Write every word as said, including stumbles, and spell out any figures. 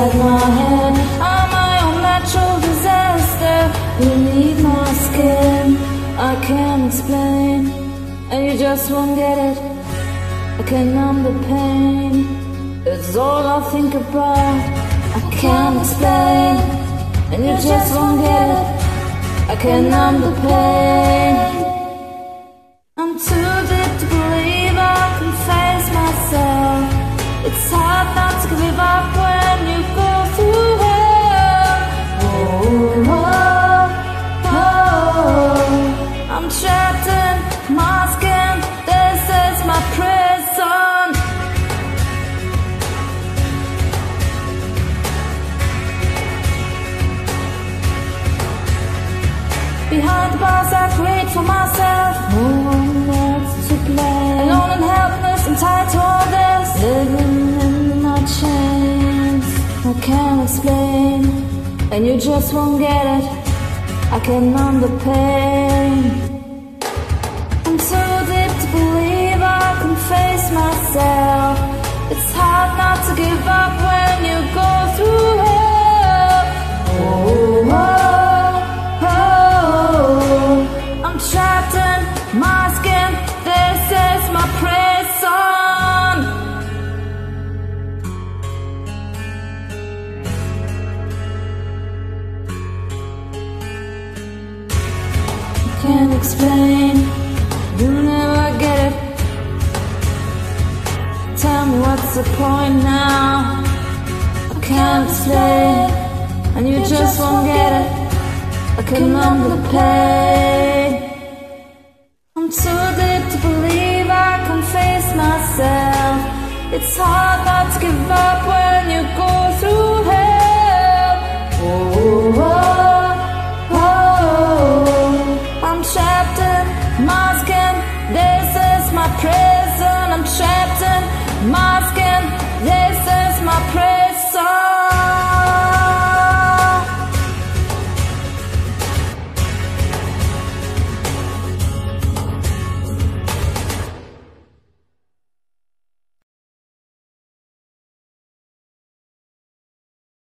inside my head. I'm my own natural disaster beneath my skin. I can't explain, and you just won't get it. I can numb the pain, it's all I think about. I can't explain, and you just won't get it. I can numb the pain. I'm too deep to believe I can face myself. It's hard not to give up when you go through hell. Oh, oh, oh. I'm trapped in my skin. This is my prison. Behind the bars I create for myself, no one else to blame. Alone and helpless and tied to all this, living in my chains. I can't explain, and you just won't get it. I can numb the pain. I'm too deep to believe I can face myself. It's hard not to give up when you go through hell. Oh, oh, oh. I'm trapped in my skin. This is my prison. Can't explain, you never get it. Tell me what's the point now. I can't explain, and you just won't get it. I can numb the pain. I'm too deep to believe I can face myself. It's hard not to give up when you go through hell. Oh, oh, oh. I'm trapped in my skin. This is my prison. I'm trapped in my skin. This is my prison.